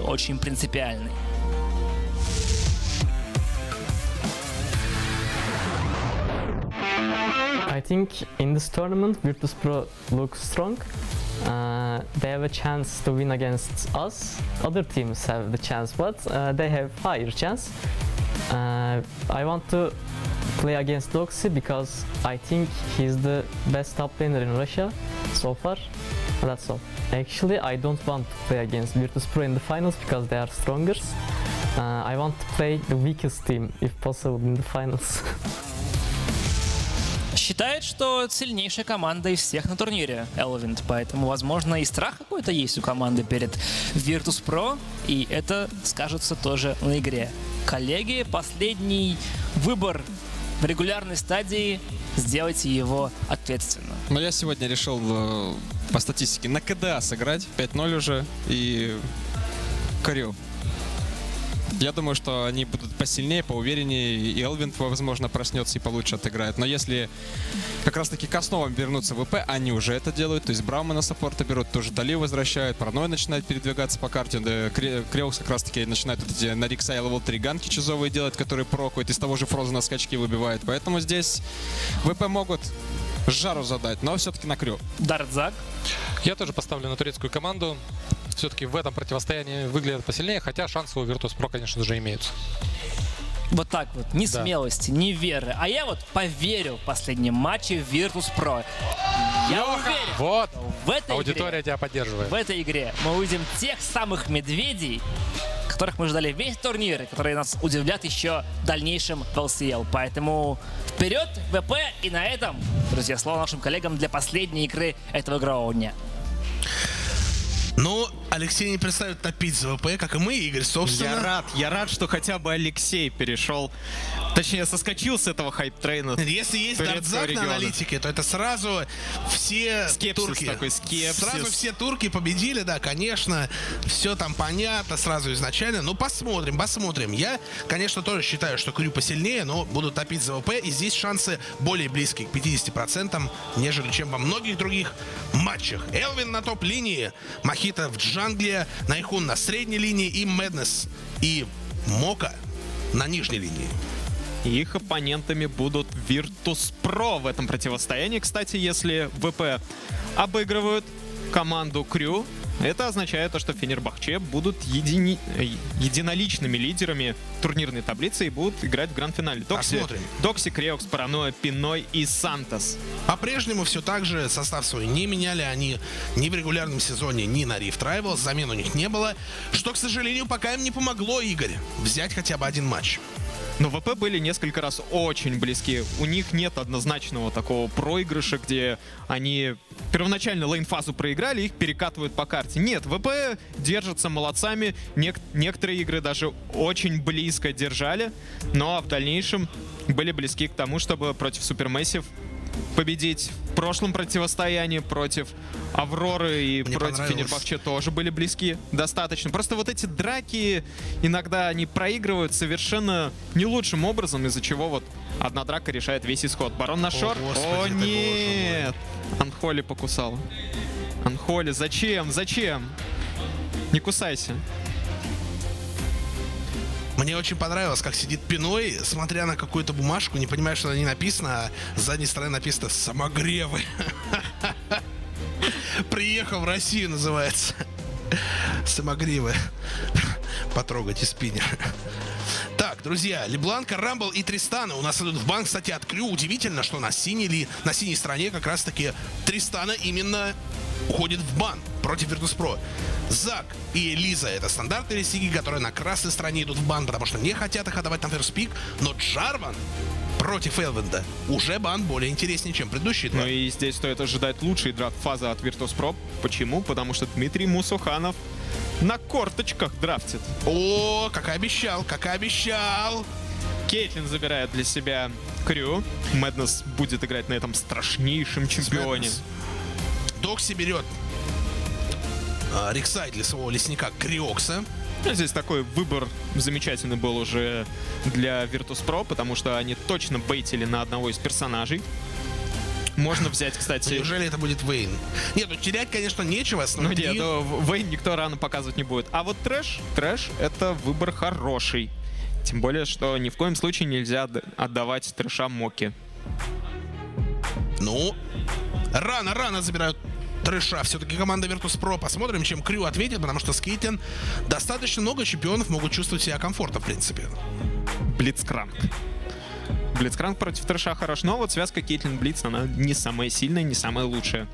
очень принципиальный. I think in this tournament, Virtus.pro looks strong. They have a chance to win against us. Other teams have the chance, but they have higher chance. I want to play against Doxy because I think he's the best top laner in Russia so far. That's all. Actually, I don't want to play against Virtus.pro in the finals because they are stronger. I want to play the weakest team, if possible, in the finals. Считает, что сильнейшая команда из всех на турнире Elvind, поэтому, возможно, и страх какой-то есть у команды перед Virtus.pro, и это скажется тоже на игре. Коллеги, последний выбор в регулярной стадии, сделайте его ответственно. Но я сегодня решил по статистике на КДА сыграть, 5-0 уже, и Крю. Я думаю, что они будут посильнее, поувереннее, и Elvind, возможно, проснется и получше отыграет. Но если как раз-таки к основам вернуться в ВП, они уже это делают. То есть Браумана саппорта берут, тоже Дали возвращают, Парной начинает передвигаться по карте. Креокс как раз-таки начинает вот эти на Рикса и левел 3 ганки чизовые делать, которые прокуют, из того же Фрозена скачки выбивают. Поэтому здесь ВП могут жару задать, но все-таки на Крю. Дартзак. Я тоже поставлю на турецкую команду. Все-таки в этом противостоянии выглядят посильнее, хотя шансы у Virtus.pro, конечно же, имеются. Вот так вот, ни смелости, ни веры. А я вот поверил в последнем матче в Virtus.pro. Я уверен, вот, в этой аудитория игре, тебя поддерживает. в этой игре мы увидим тех самых медведей, которых мы ждали весь турнир, и которые нас удивлят еще дальнейшим в LCL. Поэтому вперед, ВП, и на этом, друзья, слово нашим коллегам для последней игры этого игрового дня. Ну, Алексей не представит топить за ВП, как и мы, Игорь, собственно. Я рад, что хотя бы Алексей перешел, точнее, соскочил с этого хайп-трейна. Если есть Дартзак на аналитике, то это сразу все турки. Такой скепсис. Сразу все турки победили, да, конечно. Все там понятно сразу изначально. Ну, посмотрим, посмотрим. Я, конечно, тоже считаю, что Крю посильнее, но буду топить за ВП. И здесь шансы более близкие к 50%, нежели чем во многих других матчах. Элвин на топ-линии, Мохито в джангле, Найхун на средней линии и Мэднесс и Мока на нижней линии. Их оппонентами будут Virtus.pro в этом противостоянии. Кстати, если ВП обыгрывают команду Крю, это означает, что Фенербахче будут единоличными лидерами турнирной таблицы и будут играть в гранд-финале. Докси, Креокс, Паранойя, Пиной и Сантос. По-прежнему все так же состав свой не меняли. Они ни в регулярном сезоне, ни на Rift Rivals. Замен у них не было. Что, к сожалению, пока им не помогло, Игорь, взять хотя бы один матч. Но ВП были несколько раз очень близки. У них нет однозначного такого проигрыша, где они первоначально лейн-фазу проиграли, их перекатывают по карте. Нет, ВП держатся молодцами. Некоторые игры даже очень близко держали, но в дальнейшем были близки к тому, чтобы против Супермессив победить. В прошлом противостоянии против Авроры и против Фенербахче тоже были близки достаточно. Просто вот эти драки иногда они проигрывают совершенно не лучшим образом, из-за чего вот одна драка решает весь исход. Барон на шорт. О, нет! Анхоли покусал. Анхоли, зачем? Зачем? Не кусайся. Мне очень понравилось, как сидит Пиной, смотря на какую-то бумажку, не понимая, что на ней написано, а с задней стороны написано «Самогревы». Приехал в Россию, называется. Самогревы. Потрогать и спиннер. Так, друзья, Лебланка, Рамбл и Тристана у нас идут в бан. Кстати, от Крю удивительно, что на синей стороне как раз-таки Тристана именно уходит в бан против Virtus.pro. Зак и Элиза — это стандартные ресиги, которые на красной стороне идут в бан, потому что не хотят их отдавать на ферспик. Но Джарван против Элвинда уже бан более интереснее, чем предыдущие два. Ну и здесь стоит ожидать лучшей драфт-фазы от Virtus.pro. Почему? Потому что Дмитрий Мусуханов на корточках драфтит. О, как и обещал, как и обещал. Кейтлин забирает для себя Крю. Мэднесс будет играть на этом страшнейшем чемпионе. Докси берет Риксай для своего лесника Криокса. Здесь такой выбор замечательный был уже для Virtus.pro, потому что они точно бейтили на одного из персонажей. Можно взять, кстати... Неужели это будет Вейн? Нет, ну терять, конечно, нечего. Ну нет, Вейн никто рано показывать не будет. А вот Трэш это выбор хороший. Тем более, что ни в коем случае нельзя отдавать Трэша Моки. Ну, рано забирают Трэша. Все-таки команда Virtus.pro. Посмотрим, чем Крю ответит, потому что с Кейтлин достаточно много чемпионов могут чувствовать себя комфортно, в принципе. Блицкранк. Блицкранк против Трэша хорош, но вот связка Кейтлин Блиц, она не самая сильная, не самая лучшая.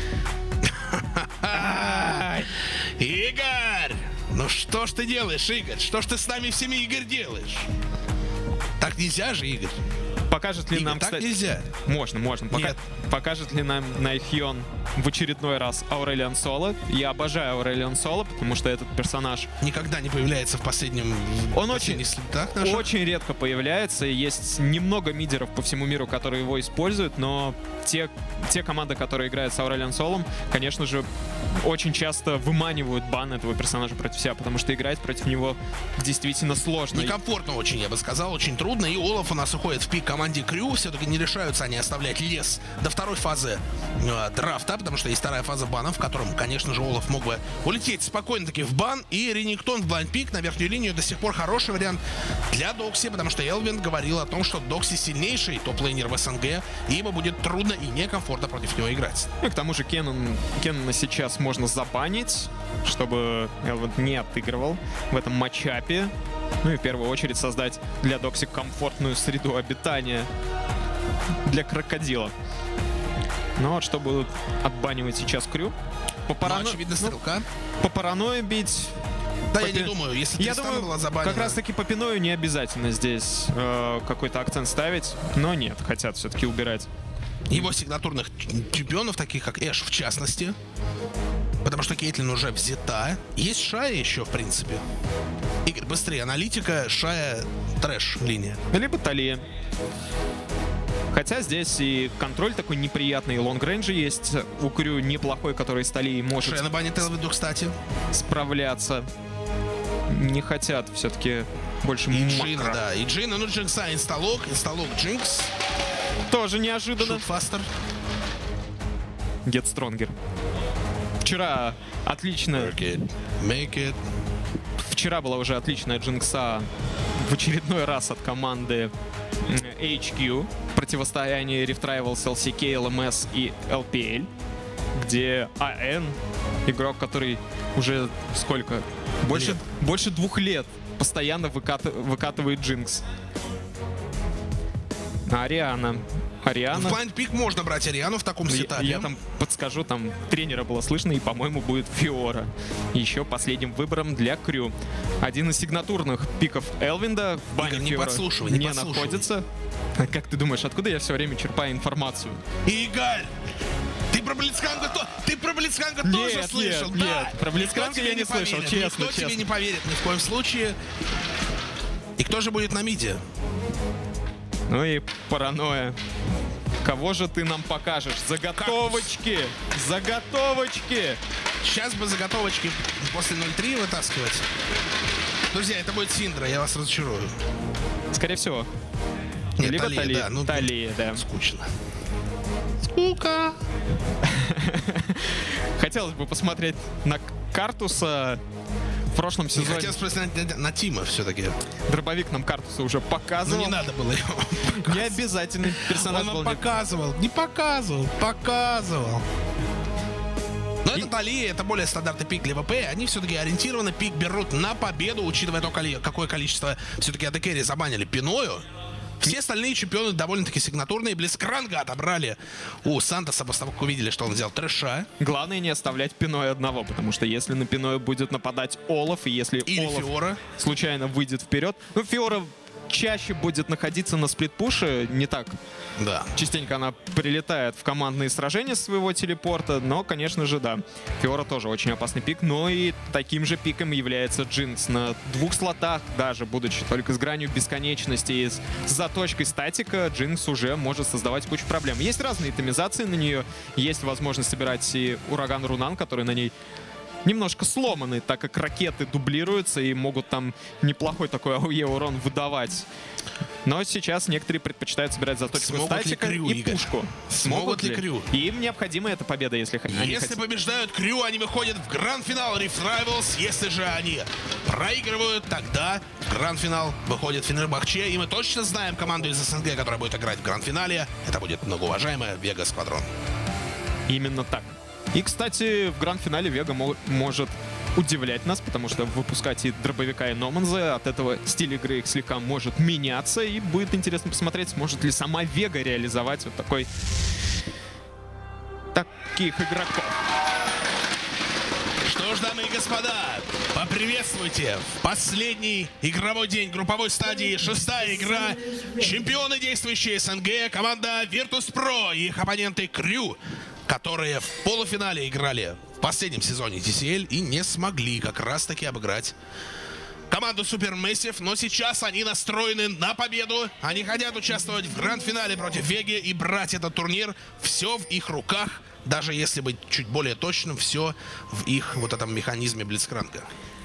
Игорь! Ну что ж ты делаешь, Игорь? Что ж ты с нами всеми, Игорь, делаешь? Так нельзя же, Игорь. Покажет ли Игорь, нам, так кстати... нельзя. Можно. Нет. Покажет ли нам Найхьон в очередной раз Аурелион Соло? Я обожаю Аурелион Соло, потому что этот персонаж... Никогда не появляется в последнем... Он очень редко появляется. Есть немного мидеров по всему миру, которые его используют, но те команды, которые играют с Аурелион Солом, конечно же, очень часто выманивают бан этого персонажа против себя, потому что играть против него действительно сложно. Некомфортно очень, я бы сказал, очень трудно. И Олаф у нас уходит в пик команде Крю. Все-таки не решаются они оставлять лес до второй фазы драфта, потому что есть вторая фаза бана, в котором, конечно же, Олаф мог бы улететь спокойно-таки в бан. И Рениктон в блайнд-пик на верхнюю линию до сих пор хороший вариант для Докси, потому что Элвин говорил о том, что Докси сильнейший топ-лейнер в СНГ, и ему будет трудно и некомфортно против него играть. И к тому же Кеннона сейчас можно забанить, чтобы Элвин не отыгрывал в этом матчапе. Ну и в первую очередь создать для Докси комфортную среду обитания для крокодила. Ну вот что будут отбанивать сейчас Крю? Очевидно, стрелка. По паранойи бить... Да, я не думаю, если я Тристана думаю, была забанена. как раз таки по Пиною не обязательно здесь какой-то акцент ставить, но нет, хотят все-таки убирать. Его сигнатурных чемпионов, таких как Эш в частности. Потому что Кейтлин уже взята. Есть Шая еще, в принципе. Игорь, быстрее. Аналитика, Шая, Трэш линия. Либо Талия. Хотя здесь и контроль такой неприятный, и лонгрейнджи есть. У Крю неплохой, который с Талией может Шая на бане Телвиду, кстати. справляться. Не хотят все-таки больше И Джина, макро. да. И Джина, ну Джинкса, инсталок Джинкс. Тоже неожиданно. Шутфастер. Get Stronger. Вчера отлично... Make it. Вчера была уже отличная Джинкса в очередной раз от команды HQ. Противостояние Rift Rivals, LCK, LMS и LPL. Где АН, игрок, который уже сколько? Больше 2 лет постоянно выкатывает Джинкс. Ариана. В блайнд-пик можно брать Ариану в таком сетапе. Я там подскажу, там тренера было слышно, и, по-моему, будет Фиора. Еще последним выбором для Крю. Один из сигнатурных пиков Элвинда в бане Игорь, не Фиора подслушивай, не находится. А как ты думаешь, откуда я все время черпаю информацию? Игорь! Ты про Блицкранга тоже слышал? Нет, про Блицкранга я не слышал, честно. Никто тебе не поверит ни в коем случае. И кто же будет на миде? Ну и паранойя. Кого же ты нам покажешь? Заготовочки! Заготовочки! Сейчас бы заготовочки после 0-3 вытаскивать. Друзья, это будет Синдра, я вас разочарую. Скорее всего. Нет, либо Талия, да. Ну, Талия, да. Скучно. Скука. Хотелось бы посмотреть на Картуса в прошлом сезоне. Хотел спросить на Тима все-таки. Дробовик нам Картуса уже показывал. Ну не надо было его показывать. Не обязательно персонаж Он был. вам показывал. Не показывал. Показывал. Но это Талия, это более стандартный пик для ВП. Они все-таки ориентированно пик берут на победу, учитывая то, какое количество все-таки АД-керри забанили Пиною. Все остальные чемпионы довольно-таки сигнатурные. Блицкранга отобрали у Сантоса, после того, как увидели, что он взял Трэша. Главное не оставлять Пиноя одного, потому что если на Пиноя будет нападать Олаф, и если Или Олаф Фиора случайно выйдет вперед, ну, Фиора чаще будет находиться на сплит-пуше, не так. Да. Частенько она прилетает в командные сражения своего телепорта, но, конечно же, да. Фиора тоже очень опасный пик, но и таким же пиком является Джинкс. На 2 слотах, даже будучи только с гранью бесконечности и с заточкой статика, Джинкс уже может создавать кучу проблем. Есть разные томизации на нее, есть возможность собирать и Ураган Рунан, который на ней немножко сломаны, так как ракеты дублируются и могут там неплохой такой АОЕ урон выдавать. Но сейчас некоторые предпочитают собирать заточку статика и пушку. Смогут ли Крю? Им необходима эта победа, если они Если хотят. побеждают Крю, они выходят в гранд-финал Rift Rivals. Если же они проигрывают, тогда в гранд-финал выходит Фенербахче. И мы точно знаем команду из СНГ, которая будет играть в гранд-финале. Это будет многоуважаемая Вега Сквадрон. Именно так. И, кстати, в гранд-финале Вега может удивлять нас, потому что выпускать и дробовика, и Номанза, от этого стиль игры их слегка может меняться, и будет интересно посмотреть, сможет ли сама Вега реализовать вот таких игроков. Что ж, дамы и господа, поприветствуйте в последний игровой день групповой стадии, 6-я игра. Чемпионы действующие СНГ, команда Virtus.pro и их оппоненты Крю, которые в полуфинале играли в последнем сезоне TCL и не смогли как раз-таки обыграть команду Supermassive, но сейчас они настроены на победу. Они хотят участвовать в гранд-финале против Веги и брать этот турнир. Все в их руках, даже если быть чуть более точным, все в их вот этом механизме Блицкранга.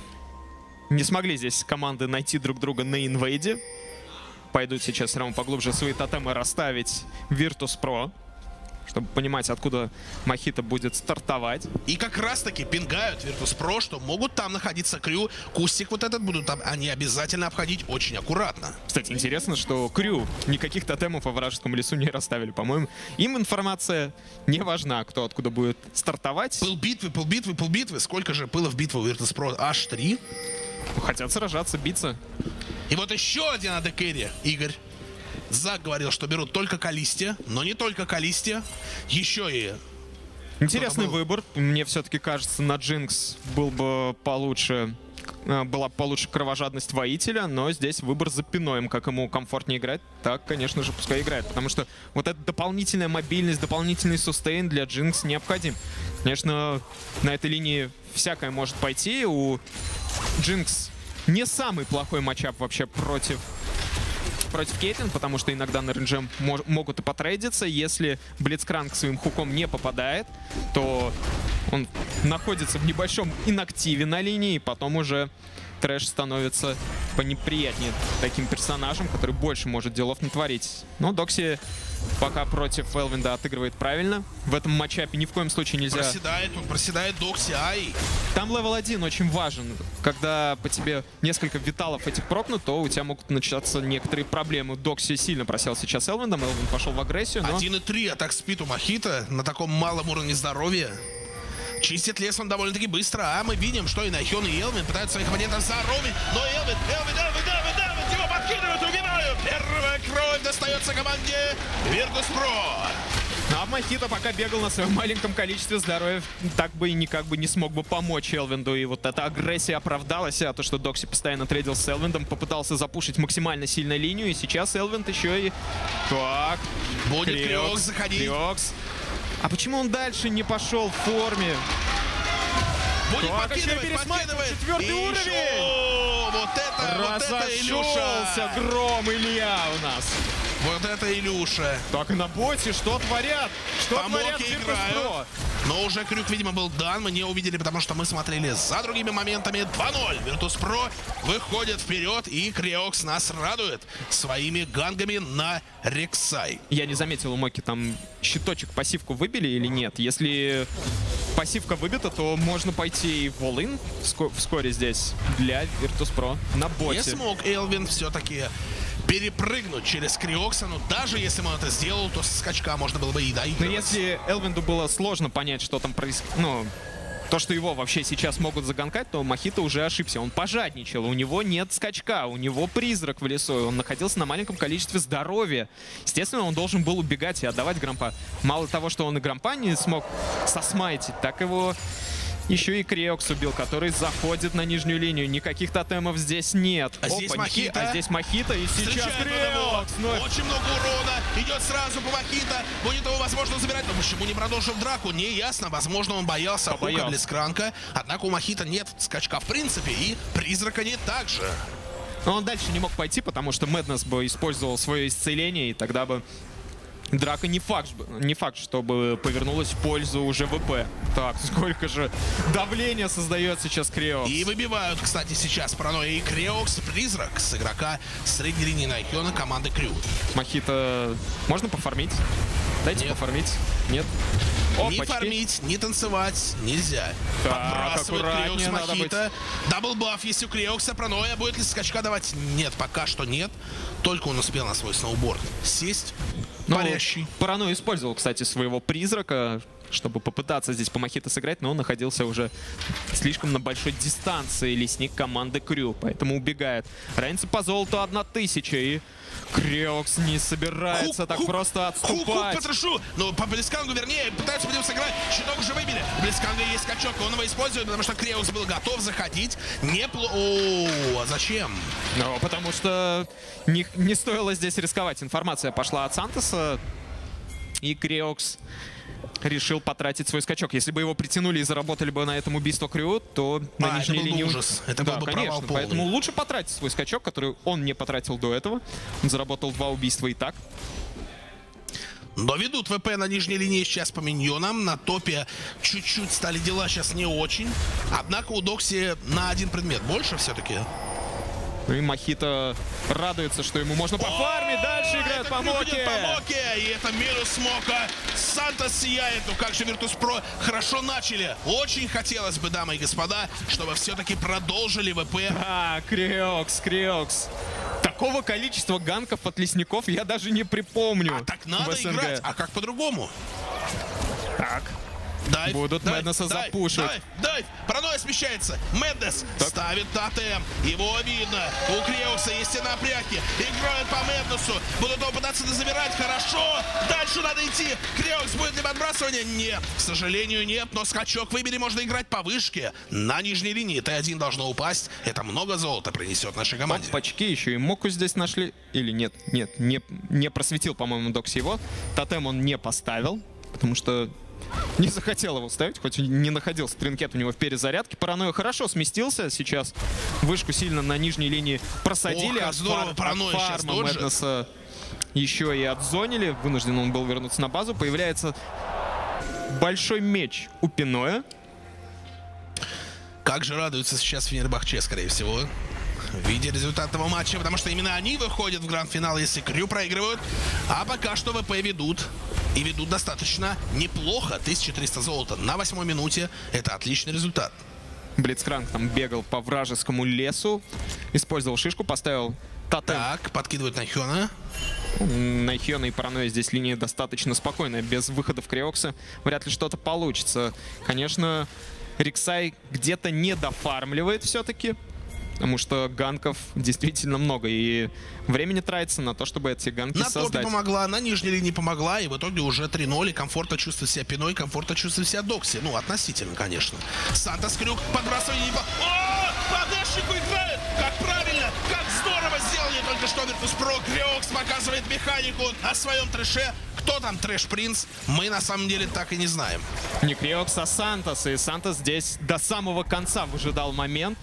Не смогли здесь команды найти друг друга на инвейде. Пойдут сейчас все равно поглубже свои тотемы расставить Virtus.pro, чтобы понимать, откуда Мохито будет стартовать. И как раз-таки пингают Virtus.pro, что могут там находиться Крю. Кустик вот этот будут там они обязательно обходить очень аккуратно. Кстати, интересно, что Крю никаких тотемов во вражеском лесу не расставили, по-моему. Им информация не важна, кто откуда будет стартовать. Пыл битвы. Сколько же пыла в битву Virtus.pro? Аж 3. Хотят сражаться, биться. И вот еще один АД-керри, Игорь. Зак говорил, что берут только Калисте, но не только Калисте, еще и... Интересный выбор. Мне все-таки кажется, на Джинкс была получше кровожадность воителя, но здесь выбор за Пиноем. Как ему комфортнее играть, так, конечно же, пускай играет. Потому что вот эта дополнительная мобильность, дополнительный сустейн для Джинкс необходим. Конечно, на этой линии всякое может пойти. У Джинкс не самый плохой матчап вообще против Кейтлин, потому что иногда на рейнже могут и потрейдиться. Если Блицкранг своим хуком не попадает, то он находится в небольшом инактиве на линии, и потом уже Трэш становится понеприятнее таким персонажем, который больше может делов натворить. Но Докси пока против Элвинда отыгрывает правильно. В этом матчапе ни в коем случае нельзя... Проседает Докси, ай! Там левел 1 очень важен. Когда по тебе несколько виталов этих прокнут, то у тебя могут начаться некоторые проблемы. Докси сильно просел сейчас Элвиндом. Элвинд пошел в агрессию, но... 1.3 атак спид у Мохито на таком малом уровне здоровья. Чистит лес он довольно-таки быстро, а мы видим, что и Нахён, и Элвин пытаются своих оппонентов заровить, но Элвин, его подкидывают, убивают! Первая кровь достается команде Virtus.pro. Ну а Мохито пока бегал на своем маленьком количестве здоровья, так бы и никак бы не смог бы помочь Элвинду. И вот эта агрессия оправдалась, а то, что Докси постоянно трейдил с Элвиндом, попытался запушить максимально сильно линию, и сейчас Элвинд еще и... Так, будет Криокс заходить. Криокс. А почему он дальше не пошел в форме? Будет Так, подкидывать. 4-й уровень! Вот это Разошелся Илюша! Гром Илья у нас. Вот это Илюша! Так и на боте что творят? Что творят Помоки Virtus.pro? играют. Но уже крюк, видимо, был дан. Мы не увидели, потому что мы смотрели за другими моментами. 2-0. Virtus.pro выходит вперед, и Криокс нас радует своими гангами на Рексай. Я не заметил, у Моки там щиточек, пассивку выбили или нет. Если пассивка выбита, то можно пойти и в all-in вскоре здесь для Virtus.pro на боте. Не смог Элвин все-таки перепрыгнуть через Криокса, но даже если он это сделал, то со скачка можно было бы и доигрывать. Но если Элвинду было сложно понять, что там происходит, ну, то, что его вообще сейчас могут заганкать, то Мохито уже ошибся. Он пожадничал, у него нет скачка, у него призрак в лесу, он находился на маленьком количестве здоровья. Естественно, он должен был убегать и отдавать Грампа. Мало того, что он и Грампа не смог сосмайтить, так его еще и Криокс убил, который заходит на нижнюю линию. Никаких тотемов здесь нет. А здесь Мохито. А здесь Мохито, и сейчас Криокс. Очень много урона. Идет сразу по Мохито. Будет его возможно забирать. Но почему не продолжил драку? Не ясно. Возможно, он боялся хука Блицкранга. Однако у Мохито нет скачка в принципе. И призрака нет также. Но он дальше не мог пойти, потому что Мэднесс бы использовал свое исцеление, и тогда бы Драка не факт, чтобы повернулась в пользу уже ВП. Так, сколько же давления создает сейчас Креокс. И выбивают, кстати, сейчас Паранойя и Креокс. Призрак с игрока средней линии Найхёна команды Крю. Мохито можно пофармить? Дайте Нет. пофармить. Нет? Ни Опачки. фармить, ни танцевать нельзя. Так, Подбрасывает аккуратнее Креокс надо Мохито. Даблбаф есть у Креокса. Паранойя будет ли скачка давать? Нет, пока что нет. Только он успел на свой сноуборд сесть. Ну, Парящий. Паранойя использовал, кстати, своего призрака, чтобы попытаться здесь по Мохито сыграть, но он находился уже слишком на большой дистанции, лесник команды Крю, поэтому убегает. Разница по золоту 1000, и Креокс не собирается так просто Хук отступать. по трэшу. Ну, по Блицкангу, вернее, пытаются по нему сыграть. Щиток уже выбили. У Блицканга есть скачок, он его использует, потому что Креокс был готов заходить. О, а зачем? Ну, потому что не стоило здесь рисковать. Информация пошла от Сантоса, и Креокс решил потратить свой скачок. Если бы его притянули и заработали бы на этом убийство Крю, то на это нижней был бы линии... ужас. Это да, был бы провал конечно. полный. Поэтому лучше потратить свой скачок, который он не потратил до этого. Он заработал 2 убийства и так. Но ведут ВП на нижней линии сейчас по миньонам. На топе чуть-чуть стали дела сейчас не очень. Однако у Докси на один предмет больше все-таки. Ну и Мохито радуется, что ему можно пофармить. Дальше играет по Моке. И это минус Смока. Сантос сияет. Ну как же Virtus.pro хорошо начали. Очень хотелось бы, дамы и господа, чтобы все-таки продолжили ВП. А, Креокс. Такого количества ганков от лесников я даже не припомню. А так надо в СНГ. играть. А как по-другому? Так. Дайв, Будут дайв, Мэднесса дайв, запушить. Дайв. Паранойя смещается. Мэднес ставит тотем. Его видно. У Креокса есть и напряги. Играют по Мэднесу. Будут его пытаться дозабирать. Хорошо. Дальше надо идти. Креокс будет ли подбрасывание? Нет. К сожалению, нет. Но скачок выбери. Можно играть по вышке. На нижней линии Т1 должно упасть. Это много золота принесет нашей команде. Опачки, еще и Моку здесь нашли. Или нет, не просветил, по-моему, Докси его. Тотем он не поставил, потому что не захотел его ставить, хоть и не находился тринкет у него в перезарядке. Паранойя хорошо сместился сейчас. Вышку сильно на нижней линии просадили. Ох, как здорово Паранойя сейчас фарма доджит. Мэднесса еще и отзонили. Вынужден он был вернуться на базу. Появляется большой меч у Пиноя. Как же радуется сейчас Фенербахче, скорее всего, в виде результата этого матча, потому что именно они выходят в гранд-финал, если Крю проигрывают. А пока что ВП ведут. И ведут достаточно неплохо. 1300 золота на 8-й минуте. Это отличный результат. Блицкранг там бегал по вражескому лесу. Использовал шишку, поставил тотем. Так, подкидывают Найхёна. Найхёна и Паранойя здесь линия достаточно спокойная. Без выходов Креокса вряд ли что-то получится. Конечно, Риксай где-то не дофармливает все-таки. Потому что ганков действительно много. И времени тратится на то, чтобы эти ганки На топе создать. помогла, на нижней линии помогла. И в итоге уже 3-0. И комфортно чувствует себя Пиной, комфортно чувствует себя Докси. Ну, относительно, конечно. Сантос Крюк, подбрасывание. О, по дэшнику играет! Как правильно! Как здорово сделали только что Virtus.pro. Креокс показывает механику о своем трэше. Кто там трэш-принц, мы на самом деле так и не знаем. Не Креокс, а Сантос. И Сантос здесь до самого конца выжидал момент.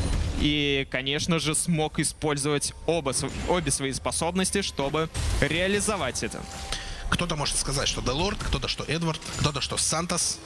И, конечно же, смог использовать обе свои способности, чтобы реализовать это. Кто-то может сказать, что Делорд, кто-то, что Эдвард, кто-то, что Сантос.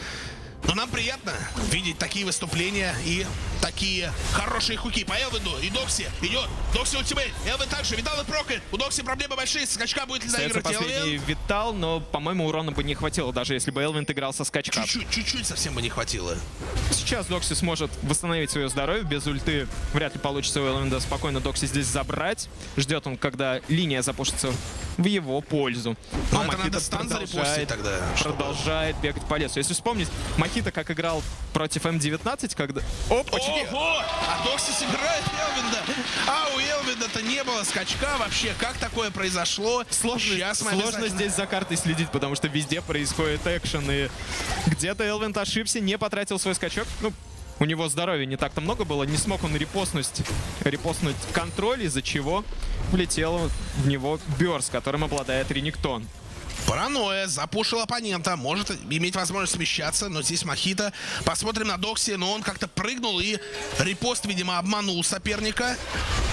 Но нам приятно видеть такие выступления и такие хорошие хуки. По Элвинду и Докси идет. Докси ультимейт. Элвин также. Витал и прокает. У Докси проблемы большие. Скачка будет ли Остается заигрывать последний Элвин? Витал, но, по-моему, урона бы не хватило, даже если бы Элвин играл со скачка. Чуть-чуть совсем бы не хватило. Сейчас Докси сможет восстановить свое здоровье. Без ульты вряд ли получится у Элвинда спокойно Докси здесь забрать. Ждет он, когда линия запушится в его пользу. Но Но это Мохито надо стан зарепостить тогда. продолжает бегать по лесу. Если вспомнить, Мохито как играл против М19, когда... Опачки! Ого! А Докси сыграет Элвинда. А у Элвинда-то не было скачка вообще. Как такое произошло? Сейчас мы Сложно обязательно- здесь за картой следить, потому что везде происходит экшен. И где-то Элвин ошибся, не потратил свой скачок. Ну, у него здоровья не так-то много было. Не смог он репостнуть контроль, из-за чего влетел в него Бёрс, которым обладает Рениктон. Паранойя запушил оппонента, может иметь возможность смещаться, но здесь Мохито. Посмотрим на Докси, но он как-то прыгнул и репост, видимо, обманул соперника.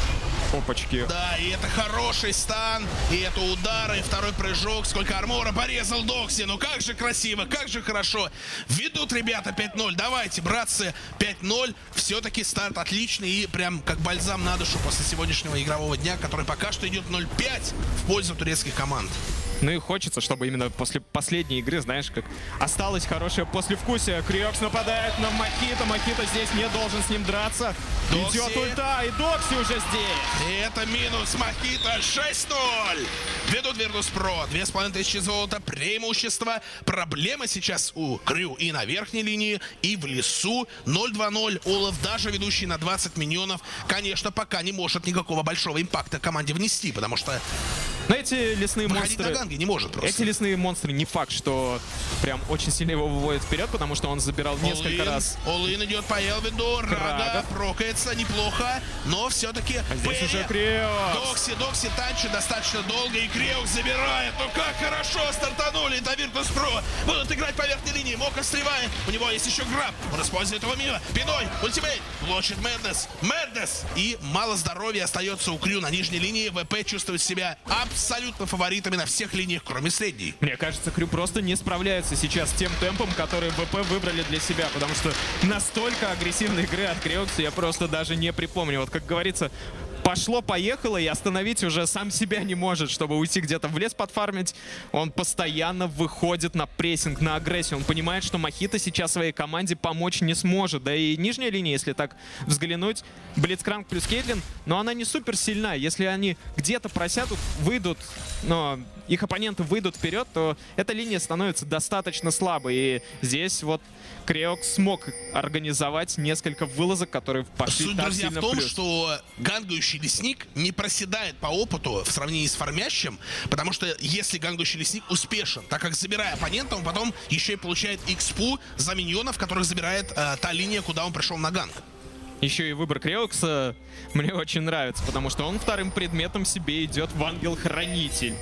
Опачки. Да, и это хороший стан, и это удары, и второй прыжок. Сколько армора порезал Докси. Ну как же красиво, как же хорошо. Ведут ребята 5-0. Давайте, братцы, 5-0. Все-таки старт отличный и прям как бальзам на душу после сегодняшнего игрового дня, который пока что идет 0-5 в пользу турецких команд. Ну и хочется, чтобы именно после последней игры, знаешь, как осталось хорошее послевкусие. Крёкс нападает на Мохито. Мохито здесь не должен с ним драться. Докси. Идет ульта, и Докси уже здесь. И это минус Мохито. 6-0. Ведут Virtus.pro. 2500 золота. Преимущество. Проблема сейчас у Крю и на верхней линии, и в лесу. 0-2-0. Олаф, даже ведущий на 20 миньонов, конечно, пока не может никакого большого импакта команде внести, потому что Но эти лесные выходить на монстры... ганги не может просто. Эти лесные монстры не факт, что прям очень сильно его выводят вперед, потому что он забирал несколько раз. All-in идет по Элвинду. Рага прокается неплохо, но все-таки Здесь уже Крёкс. Докси танчит достаточно долго, и Крёкс забирает. Ну как хорошо стартанули на Virtus.pro. Будут играть по верхней линии. Мока сливает. У него есть еще граб. Он использует его мимо. Пиной, ультимейт. Блочит Мэднесс. И мало здоровья остается у Крю на нижней линии. ВП чувствует себя абсолютно фаворитами на всех линиях, кроме средней. Мне кажется, Крю просто не справляются сейчас с тем темпом, который ВП выбрали для себя, потому что настолько агрессивной игры от Крёкса я просто даже не припомню. Вот как говорится, пошло-поехало, и остановить уже сам себя не может, чтобы уйти где-то в лес подфармить. Он постоянно выходит на прессинг, на агрессию. Он понимает, что Мохито сейчас своей команде помочь не сможет. Да и нижняя линия, если так взглянуть, Блицкранк плюс Кейтлин, но она не супер сильна. Если они где-то просядут, выйдут, но их оппоненты выйдут вперед, то эта линия становится достаточно слабой. И здесь вот Крёкс смог организовать несколько вылазок, которые пошли Суть, так друзья, сильно в том, плюс. что гангающий лесник не проседает по опыту в сравнении с фармящим, потому что если гангающий лесник успешен, так как забирая оппонента, он потом еще и получает экспу за миньонов, которых забирает та линия, куда он пришел на ганг. Еще и выбор Крёкса мне очень нравится, потому что он вторым предметом себе идет в Ангел-Хранитель.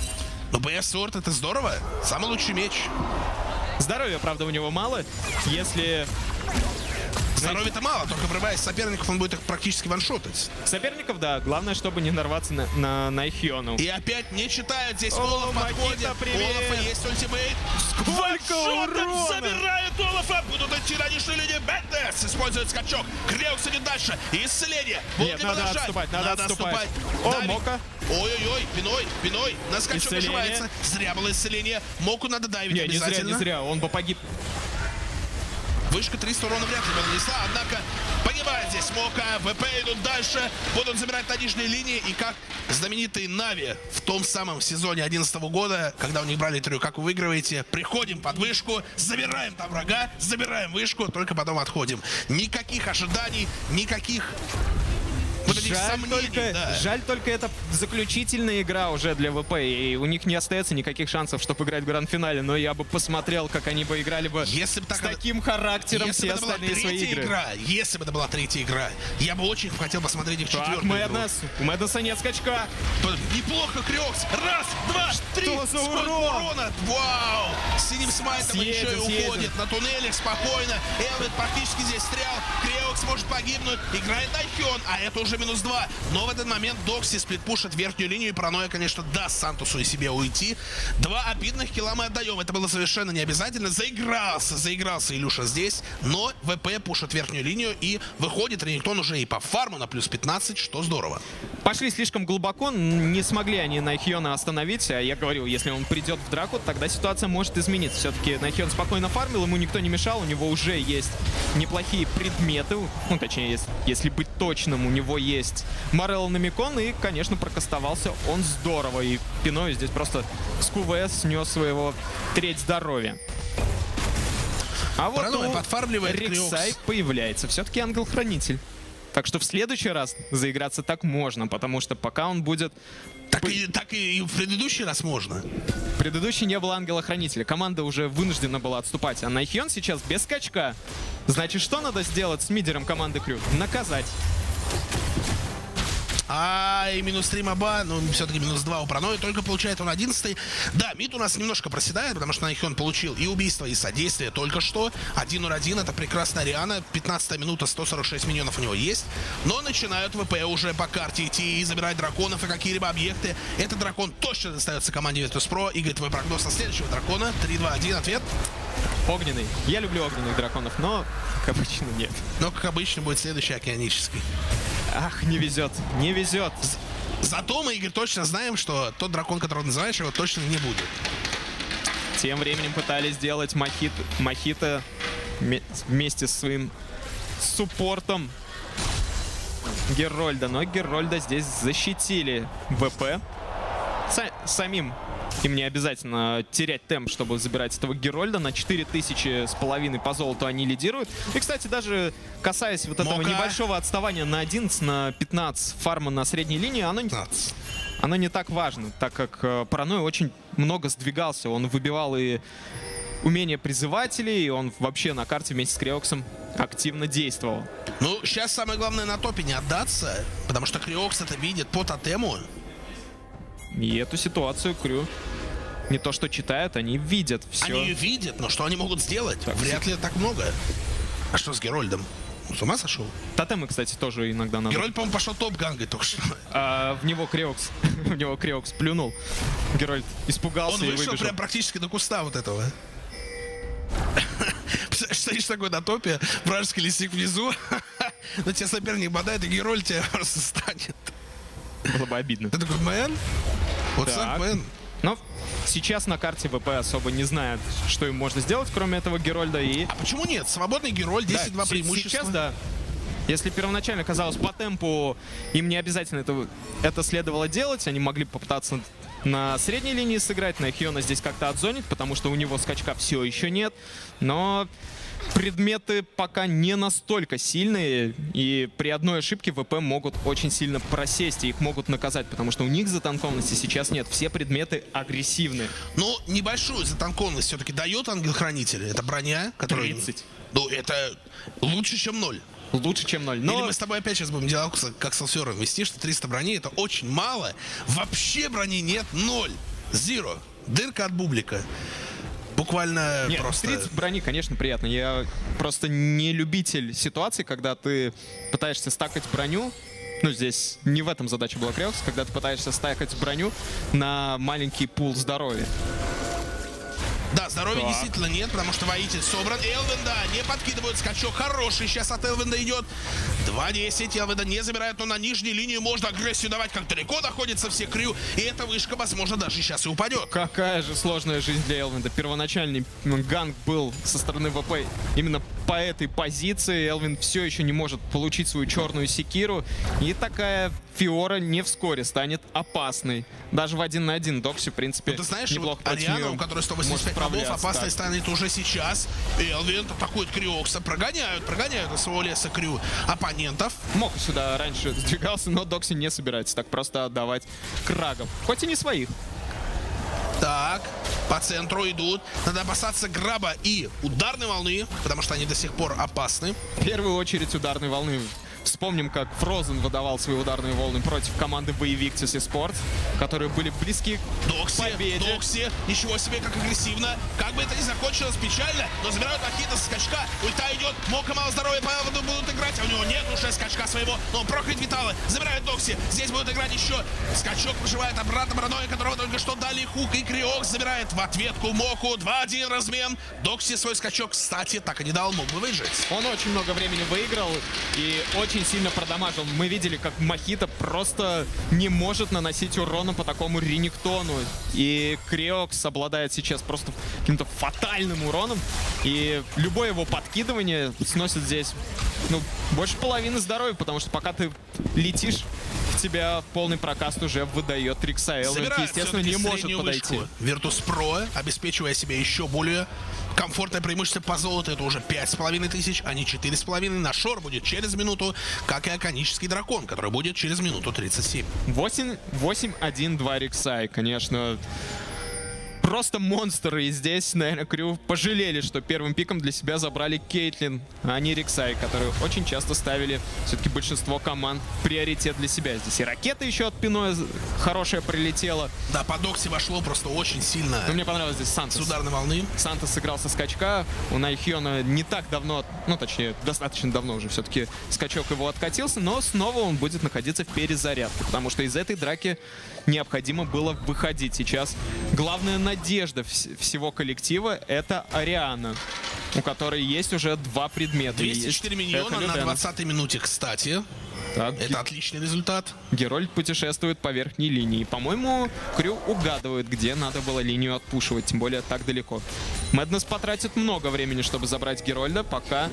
Но BS Sword — это здорово. Самый лучший меч. Здоровья, правда, у него мало. Если Здоровья-то мало, только врываясь соперников, он будет их практически ваншотать. соперников, да, главное, чтобы не нарваться на Найхёну. И опять не читают здесь. О, Олаф Мохито, подходит. привет! У Олафа есть ультимейт. Ваншотом урона! забирает Олафа. Будут идти на нижнюю линию. Бендес использует скачок. Крёкс идет дальше. Исцеление. Будут Нет, ли надо продолжать? отступать, надо отступать. О, Давид. Мока. Ой-ой-ой, Пиной. На скачок Исцеление. нажимается. Зря было исцеление. Моку надо давить Не, не обязательно. зря, он бы погиб. Вышка 300 урона вряд ли бы нанесла, однако погибает здесь Мока. ВП идут дальше, будут забирать на нижней линии. И как знаменитые Нави в том самом сезоне 2011 года, когда у них брали интервью, как вы выигрываете, приходим под вышку, забираем там врага, забираем вышку, только потом отходим. Никаких ожиданий, никаких вот этих сомнений. Жаль только это заключительная игра уже для ВП, и у них не остается никаких шансов, чтобы играть в гранд-финале, но я бы посмотрел, как они бы играли бы Если бы с таким характером Если все бы это была остальные свои третья игры. игра, если бы это была третья игра, я бы очень хотел посмотреть их Так, четвертую игру. Мэднесс. У Мэднесса нет скачка. Неплохо, Крёкс. Раз, два, три. Что за Сколько урон? урона? Вау! С синим смайтом Съедем, еще и съедем. уходит. На туннелях спокойно. Элвин практически здесь стрелял. Крёкс может погибнуть. Играет Найхён, а это уже -2. Но в этот момент Докси сплитпушит верхнюю линию. И Паранойя, конечно, даст Сантусу и себе уйти. 2 обидных килла мы отдаем. Это было совершенно не обязательно. Заигрался Илюша здесь. Но ВП пушит верхнюю линию. И выходит Рениктон уже и по фарму на плюс 15, что здорово. Пошли слишком глубоко, не смогли они Найхёна остановить. А я говорил, если он придет в драку, тогда ситуация может измениться. Все-таки Найхён спокойно фармил, ему никто не мешал, у него уже есть неплохие предметы. Ну, точнее, если быть точным, у него есть Морелл на Микон, и, конечно, прокастовался он здорово. И Пиной здесь просто с КВС снес своего треть здоровья. А вот Паранойя у подфармливает Рексай Крёкс. появляется все-таки Ангел-Хранитель. Так что в следующий раз заиграться так можно, потому что пока он будет... Так и в предыдущий раз можно. Предыдущий не было Ангела-Хранителя. Команда уже вынуждена была отступать. А Найхён сейчас без скачка. Значит, что надо сделать с мидером команды Крю? Наказать. И минус 3 моба, ну, все-таки минус 2 у Праноя, только получает он 11-й. Да, мид у нас немножко проседает, потому что на них он получил и убийство, и содействие только что. 1-0-1, это прекрасная Риана. 15 минута, 146 миньонов у него есть. Но начинают ВП уже по карте идти и забирать драконов и какие-либо объекты. Этот дракон точно достается команде Virtus.pro. Игорь, твой прогноз на следующего дракона? 3-2-1, ответ? Огненный. Я люблю огненных драконов, но, как обычно, нет. Но, как обычно, будет следующий океанический. Ах, не везет, не везет. Зато мы, Игорь, точно знаем, что тот дракон, которого называешь, его точно не будет. Тем временем пытались сделать Мохито вместе с своим суппортом Герольда. Но Герольда здесь защитили ВП. Самим им не обязательно терять темп, чтобы забирать этого Герольда. На 4500 по золоту они лидируют. И, кстати, даже касаясь вот этого небольшого отставания на 11, на 15 фарма на средней линии, оно не так важно, так как Паранойя очень много сдвигался. Он выбивал и умение призывателей, и он вообще на карте вместе с Криоксом активно действовал. Ну, сейчас самое главное на топе не отдаться, потому что Криокс это видит по тотему. И эту ситуацию Крю не то что читают, они видят все. Они видят, но что они могут сделать? Так, вряд ли так много. А что с Герольдом? С ума сошел? Тотемы, кстати, тоже иногда надо. Герольд, по-моему, пошел топ-гангой только что. В него Криокс плюнул. Герольд испугался и выбежал. Он вышел прям практически до куста вот этого. Стоишь такой на топе, вражеский лесник внизу, но тебя соперник бодает, и Герольд тебя просто станет. Было бы обидно. Ты такой, мэн? Вот так, мэн. Но сейчас на карте ВП особо не знает, что им можно сделать, кроме этого Герольда. А почему нет? Свободный Герольд, 10-2 преимущества. Сейчас, да. Если первоначально казалось по темпу, им не обязательно это следовало делать, они могли попытаться на средней линии сыграть, на Хиона здесь как-то отзонить, потому что у него скачка все еще нет. Но предметы пока не настолько сильные, и при одной ошибке ВП могут очень сильно просесть, и их могут наказать, потому что у них затанкованности сейчас нет. Все предметы агрессивны. Ну, небольшую затанкованность все-таки дает Ангел-Хранитель. Это броня, которая... 30. Ну, это лучше, чем 0. Лучше, чем 0. Но... Или мы с тобой опять сейчас будем делать, как с Алсером вести, что 300 брони это очень мало. Вообще брони нет, 0. Zero. Дырка от бублика. Буквально нет, просто... 30 брони, конечно, приятно. Я просто не любитель ситуации, когда ты пытаешься стакать броню. Ну, здесь не в этом задача была Криокс, когда ты пытаешься стакать броню на маленький пул здоровья. Да, здоровья действительно нет, потому что воитель собран. Элвин, да, не подкидывают скачок. Хороший сейчас от Элвинда идет. 2-10. Элвинда не забирают, но на нижней линии можно агрессию давать, как далеко находятся все Крю. И эта вышка, возможно, даже сейчас и упадет. Какая же сложная жизнь для Элвинда. Первоначальный ганг был со стороны ВП именно по этой позиции. Элвин все еще не может получить свою черную секиру. И такая Фиора не вскоре станет опасной. Даже в 1 на 1 Докси, в принципе, ты знаешь, неплохо вот Ариана, у которой 185 мобов, опасной станет уже сейчас. Элвин атакует Криокса. Прогоняют из своего леса Крю оппонентов. Мог сюда раньше сдвигался, но Докси не собирается так просто отдавать крагов. Хоть и не своих. Так, по центру идут. Надо опасаться граба и ударной волны, потому что они до сих пор опасны. В первую очередь ударной волны. Вспомним, как Фрозен выдавал свои ударные волны против команды Invictus Esports, которые были близки к победе. Докси, ничего себе, как агрессивно. Как бы это ни закончилось печально, но забирают Мохито со скачка. Ульта идет, Мока мало здоровья, по Элвинду будут играть, а у него нет уже скачка своего. Но он прокляет Виталы, забирают Докси. Здесь будут играть еще. Скачок проживает обратно Паранойя, которого только что дали хук, и Криокс забирает в ответку Моку. 2-1 размен. Докси свой скачок, кстати, так и не дал, мог бы выжить. Он очень много времени выиграл и очень сильно продамажил. Мы видели, как Мохито просто не может наносить урона по такому Риниктону. И Криокс обладает сейчас просто каким-то фатальным уроном. И любое его подкидывание сносит здесь, ну, больше половины здоровья, потому что пока ты летишь, в тебя полный прокаст уже выдает Трикса. Элвин, естественно, не может подойти. Virtus.pro, обеспечивая себе еще более комфортное преимущество по золоту. Это уже 5500, а не 4,5. На шор будет через минуту, как и оконический дракон, который будет через минуту 37. 8-1-2 Риксай, конечно. просто монстры. И здесь, наверное, Крю пожалели, что первым пиком для себя забрали Кейтлин, а не Риксай, которые очень часто ставили все-таки большинство команд приоритет для себя. Здесь и ракета еще от Пиноя хорошая прилетела. Да, под Окси вошло просто очень сильно. Но мне понравилось здесь С Сантос. ударной волны. Сантос сыграл со скачка. У Найхёна не так давно, ну точнее, достаточно давно уже все-таки скачок его откатился, но снова он будет находиться в перезарядке, потому что из этой драки необходимо было выходить. Сейчас главная надежда всего коллектива — это Ариана, у которой есть уже 2 предмета. 204 миллиона на 20-й минуте, кстати. Так, Это отличный результат. Герольд путешествует по верхней линии. По-моему, Крю угадывает, где надо было линию отпушивать, тем более так далеко. Мэднесс потратит много времени, чтобы забрать Герольда, пока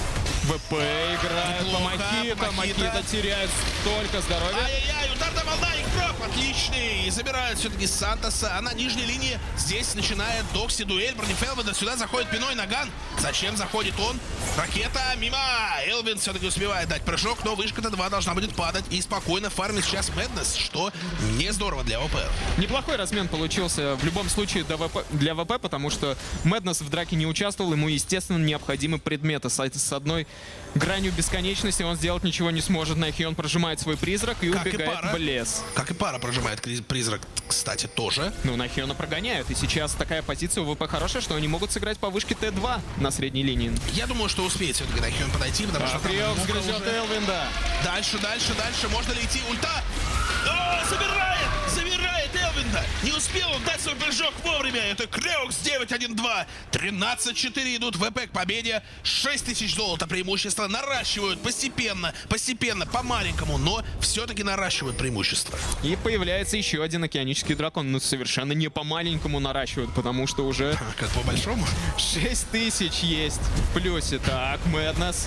ВП играет по Неплохо, Мохито. Мохито. Мохито теряет столько здоровья. Ай-яй-яй, ударная волна, их дроп отличный. И забирают все-таки Сантоса. А на нижней линии здесь начинает Докси дуэль против Элвинда. Сюда заходит Пиной Наган. Зачем заходит он? Ракета мимо. Элвин все-таки успевает дать прыжок, но вышка-то 2 должна будет падать. И спокойно фармит сейчас Мэднесс, что не здорово для ВП. Неплохой размен получился в любом случае для ВП, потому что Мэднесс в драке не участвовал. Ему, естественно, необходимы предметы. С одной гранью бесконечности он сделать ничего не сможет. Найхён прожимает свой призрак и Как и убегает пара. в лес. Как и пара прожимает призрак, кстати, тоже. Ну, Найхёна прогоняют. И сейчас такая позиция у ВП хорошая, что они могут сыграть по вышке Т2 на средней линии. Я думаю, что успеет все-таки Найхён подойти, потому что там Криокс Мука грызет уже. Элвинда. Дальше. Можно ли идти? Ульта! О, забирает Элвинда! Не успел он дать свой прыжок вовремя. Это Криокс 9-1-2. 13-4 идут ВП к победе. 6000 золота преимущество. Наращивают постепенно, по-маленькому, но все-таки наращивают преимущество. И появляется еще один океанический дракон. Ну, совершенно не по-маленькому наращивают, потому что уже Как по-большому. 6000 есть в плюсе. Так, Мэднесс.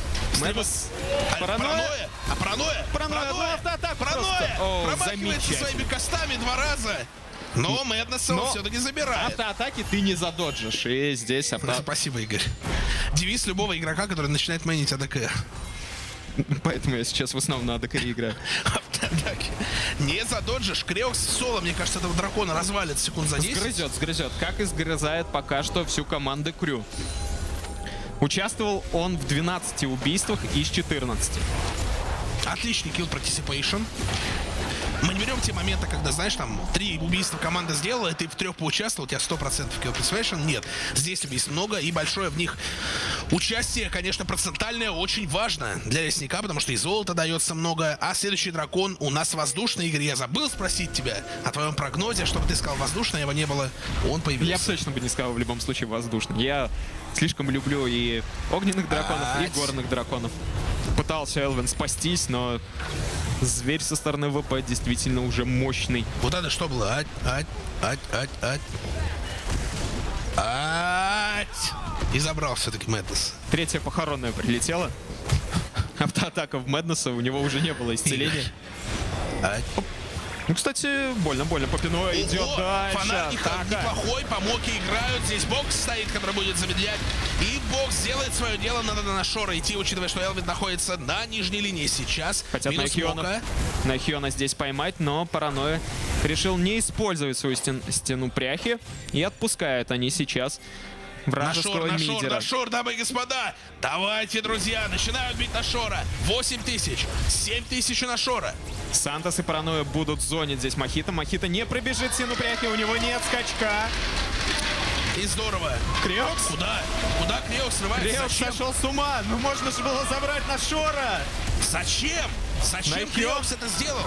Паранойя. Паранойя, автоатаку просто. О, Промахивается замечательно. своими костами 2 раза. Но Мэднесса он все-таки забирает. Автоатаки ты не задоджишь. И здесь Спасибо, Игорь. Девиз любого игрока, который начинает мэнить АДК. Поэтому я сейчас в основном на АДК играю. Автоатаки. Не задоджишь. Криокс в соло, мне кажется, этого дракона развалит секунд за 10. Сгрызет. Как и сгрызает пока что всю команду Крю. Участвовал он в 12 убийствах из 14. Отличный kill participation. Мы не берем те моменты, когда, знаешь, там 3 убийства команда сделала, и ты в 3 поучаствовал, у тебя 100% kill participation. Нет, здесь убийств много, и большое в них участие, конечно, процентальное очень важно для лесника, потому что и золота дается много. А следующий дракон у нас воздушный, Игорь. Я забыл спросить тебя о твоем прогнозе, чтобы ты сказал воздушный, его не было, он появился. Я бы точно бы не сказал в любом случае воздушный. Я слишком люблю и огненных драконов, и горных драконов. Пытался Элвин спастись, но зверь со стороны ВП действительно уже мощный. Вот это что было? И забрал все-таки Мэднесс. Третья похоронная прилетела. Автоатака в Мэднесса, у него уже не было исцеления. Ну, кстати, больно по Пино. Идет дальше. Фонарик неплохой, по Моке играют. Здесь бокс стоит, который будет замедлять. И бокс делает свое дело. Надо на Шора идти, учитывая, что Элвин находится на нижней линии сейчас. Хотят Найхёна здесь поймать, но Паранойя решил не использовать свою стену пряхи. И отпускают они сейчас вражеского мидера. На Шор, дамы и господа. Давайте, друзья, начинают бить на Шора. 8000, 7000 на Шора. Сантос и Паранойя будут зонить здесь Мохито. Мохито не пробежит стену пряхи, у него нет скачка. И здорово. Криокс? Куда Криокс срывается? Криокс Зачем? сошел с ума. Ну можно же было забрать на Шора. Зачем Найхён. Криокс это сделал?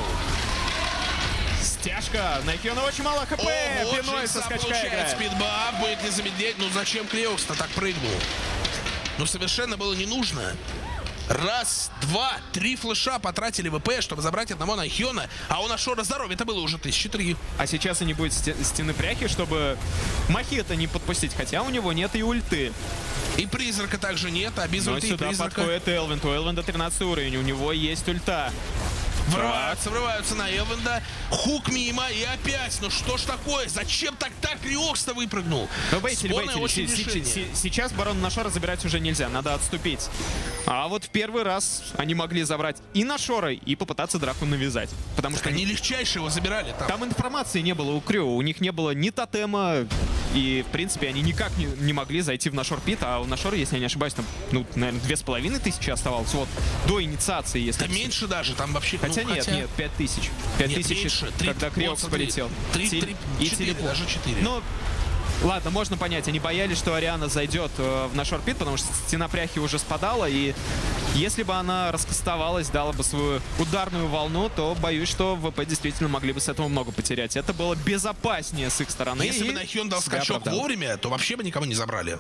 Стяжка. Найхёна очень мало хп. Вот Пиной со скачка играет. спидбаф, будет не замедлять. Ну зачем Криокс-то так прыгнул? Ну совершенно было не нужно. Раз, два, 3 флеша потратили ВП, чтобы забрать одного Найхёна, а у Ашора здоровья это было уже 1003. А сейчас и не будет стены пряхи, чтобы Мохито не подпустить, хотя у него нет и ульты. И призрака также нет, а без Но ульты и сюда призрака подходит Элвин. У Элвинда 13 уровень, у него есть ульта. врываются на Элвинда. Хук мимо и опять. Ну что ж такое? Зачем так Криокс-то выпрыгнул? Ну, бейтили. очень решение. Сейчас барона Нашора забирать уже нельзя, надо отступить. А вот в первый раз они могли забрать и Нашора, и попытаться драку навязать. Потому что Они легчайше его забирали там. там информации не было у Крю, у них не было ни тотема, И, в принципе, они никак не могли зайти в Нашор Пит, а у Нашора, если я не ошибаюсь, там, ну, наверное, 2500 оставалось. Вот, до инициации, если... Да меньше даже, там вообще... Хотя ну, нет, 5000. 5000, когда Криокс полетел. И 4, телепорт. даже 4. Ну, ладно, можно понять, они боялись, что Ариана зайдет в Нашор Пит, потому что стена пряхи уже спадала, и если бы она раскастовалась, дала бы свою ударную волну, то боюсь, что ВП действительно могли бы с этого много потерять. Это было безопаснее с их стороны. Если бы Нахион дал скачок вовремя, то вообще бы никого не забрали.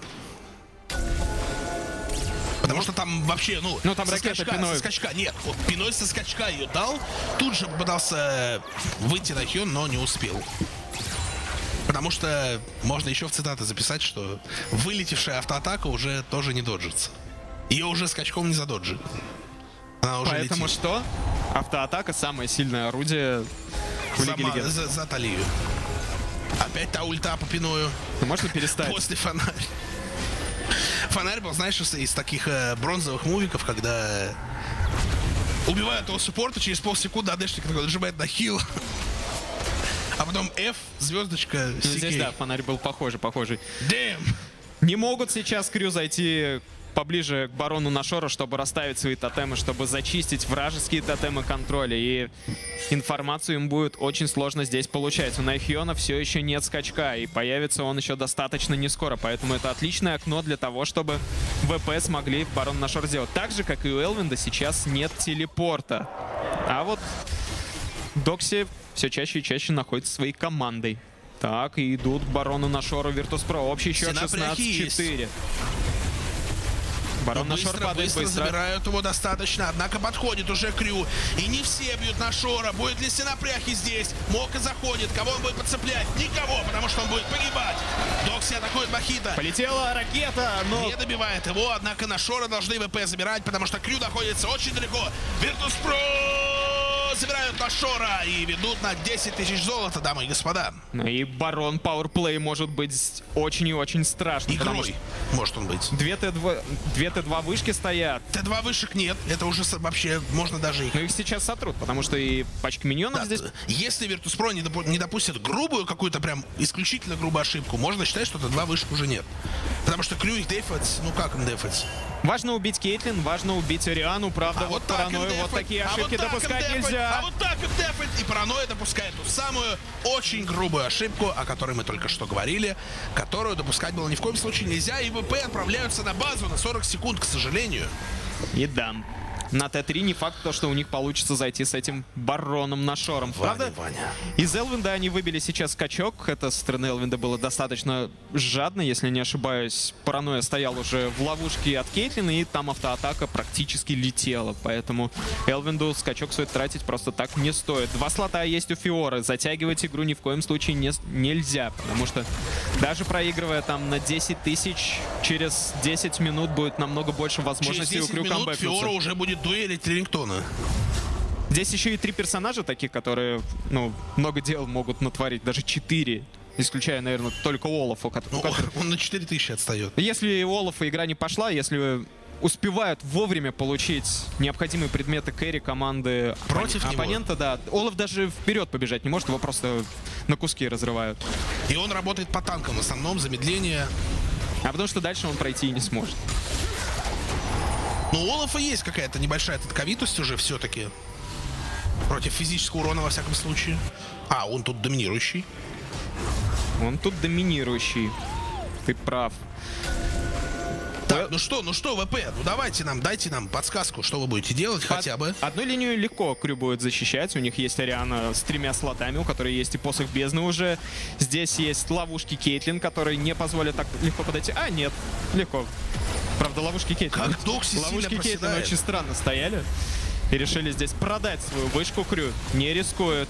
Потому что там вообще, ну там ракета Пиной. Со скачка, нет, вот Пиной со скачка ее дал, тут же попытался выйти Нахион, но не успел. Потому что можно еще в цитаты записать, что вылетевшая автоатака уже тоже не доджится. Ее уже скачком не задоджит. Она уже Поэтому летит. что? Автоатака — самое сильное орудие в Лиге Легенд. За Талию. Опять та ульта по Пиною. Ну, можно перестать. После фонарь. Фонарь был, знаешь, из таких бронзовых мувиков, когда убивают его суппорта, через полсекунды АДшник такой нажимает на хил. А потом F, звездочка, CK. Здесь, да, фонарь был похожий. Damn! Не могут сейчас Крю зайти поближе к барону Нашора, чтобы расставить свои тотемы, чтобы зачистить вражеские тотемы контроля. И информацию им будет очень сложно здесь получать. У Найхиона все еще нет скачка, и появится он еще достаточно не скоро. Поэтому это отличное окно для того, чтобы ВП смогли барон Нашор сделать. Так же, как и у Элвинда, сейчас нет телепорта. А вот Докси все чаще и чаще находится своей командой. Так, и идут к барону Нашору Virtus.pro. Общий счет 16-4. Барон Нашор падает быстро. Забирают его достаточно, однако подходит уже Крю. И не все бьют Нашора. Будет ли стена пряхи здесь? Мока заходит. Кого он будет подцеплять? Никого, потому что он будет погибать. Докси атакует Мохито. Полетела ракета, но... Не добивает его, однако Нашора должны ВП забирать, потому что Крю находится очень далеко. Virtus.pro забирают Нашора и ведут на 10 000 золота, дамы и господа. Ну и барон пауэрплей может быть очень и очень страшным. Игрой может он быть. Две Т2 вышки стоят. Т2 вышек нет, это уже вообще можно даже их... Но их сейчас сотрут, потому что и пачка миньонов Да, здесь... Если Virtus.pro не допустит грубую, какую-то прям исключительно грубую ошибку, можно считать, что Т2 вышек уже нет. Потому что Крю их дефать, ну как им дефать? Важно убить Кейтлин, важно убить Ариану, правда, вот паранойю, вот такие ошибки допускать нельзя. А вот так им дефать, и паранойя допускает ту самую очень грубую ошибку, о которой мы только что говорили, которую допускать было ни в коем случае нельзя, и ВП отправляются на базу на 40 секунд, к сожалению. И да, на Т3 не факт, что у них получится зайти с этим бароном Нашором. Правда, Ваня. из Элвинда они выбили сейчас скачок. Это со стороны Элвинда было достаточно жадно, если не ошибаюсь. Паранойя стоял уже в ловушке от Кейтлин, и там автоатака практически летела. Поэтому Элвинду скачок свой тратить просто так не стоит. 2 слота есть у Фиоры. Затягивать игру ни в коем случае нельзя, потому что даже проигрывая там на 10 000, через 10 минут будет намного больше возможностей у Крю камбэкнуться. Фиора уже будет дуэлить Ливингтона. Здесь еще и 3 персонажа таких, которые, ну, много дел могут натворить. Даже 4. Исключая, наверное, только Олафа. Ну, он на 4000 отстает. Если у Олафа игра не пошла, если успевают вовремя получить необходимые предметы кэри команды против оппонента, него. Да. Олаф даже вперед побежать не может, его просто на куски разрывают. И он работает по танкам, в основном замедление. А потому что дальше он пройти и не сможет. Ну, у Олафа есть какая-то небольшая татковитость уже все-таки. Против физического урона, во всяком случае. А, он тут доминирующий. Он тут доминирующий. Ты прав. Так, ну что, ВП, ну давайте нам, дайте нам подсказку, что вы будете делать хотя бы. Одну линию легко Крю будет защищать. У них есть Ариана с 3 слотами, у которой есть и посох бездны уже. Здесь есть ловушки Кейтлин, которые не позволят так легко подойти. А, нет, легко. Правда, ловушки Кейтлин. Как Докси Ловушки сильно Кейтлин проседает. очень странно стояли. И решили здесь продать свою вышку Крю. Не рискуют.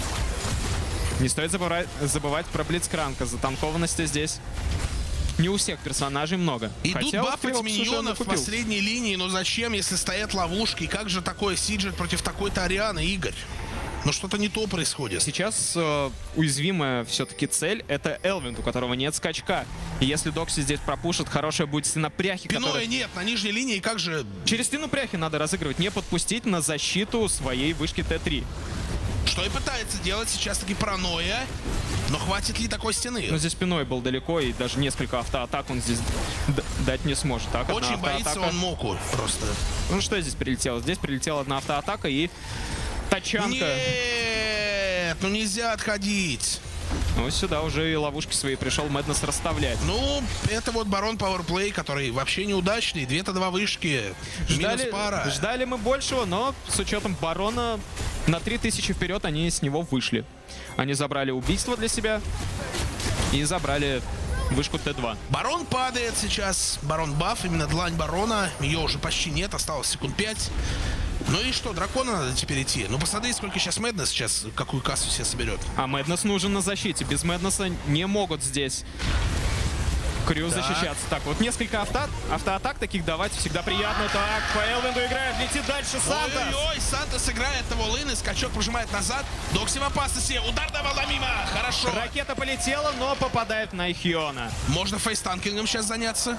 Не стоит забывать про блицкранка. Затанкованности здесь не у всех персонажей много. Идут Хотя бафать Крю уже миньонов в накупил. последней линии, но зачем, если стоят ловушки? Как же такое сиджет против такой-то Арианы, Игорь? Ну что-то не то происходит. Сейчас уязвимая все-таки цель — это Элвинд, у которого нет скачка. И если Докси здесь пропушит, хорошая будет стена пряхи, Пиноя которая... нет, на нижней линии, как же... Через стену пряхи надо разыгрывать, не подпустить на защиту своей вышки Т3. Что и пытается делать сейчас таки Паранойя. Но хватит ли такой стены? Но здесь спиной был далеко, и даже несколько автоатак он здесь дать не сможет. Так, Очень боится он Моку просто. Ну что здесь прилетело? Здесь прилетела одна автоатака и тачанка. Нет, ну нельзя отходить. Ну, сюда уже и ловушки свои пришел Madness расставлять. Ну, это вот Барон Пауэрплей, который вообще неудачный. 2-2 вышки. Минус пара. Ждали мы большего, но с учетом Барона на 3000 вперед они с него вышли. Они забрали убийство для себя и забрали вышку Т2. Барон падает сейчас. Барон баф, именно длань Барона. Ее уже почти нет, осталось секунд 5. Ну и что, дракона надо теперь идти. Ну посмотри, сколько сейчас Madness сейчас, какую кассу себе соберет. А Madness нужен на защите. Без Madness не могут здесь Крю защищаться. Так, вот несколько автоатак таких давать всегда приятно. Так, по Элвинду играет, летит дальше Сантос. Ой-ой-ой, Сантос играет того лыны, скачок прожимает назад. Докси в опасности, удар давал мимо, хорошо. Ракета полетела, но попадает на Хиона. Можно фейстанкингом сейчас заняться.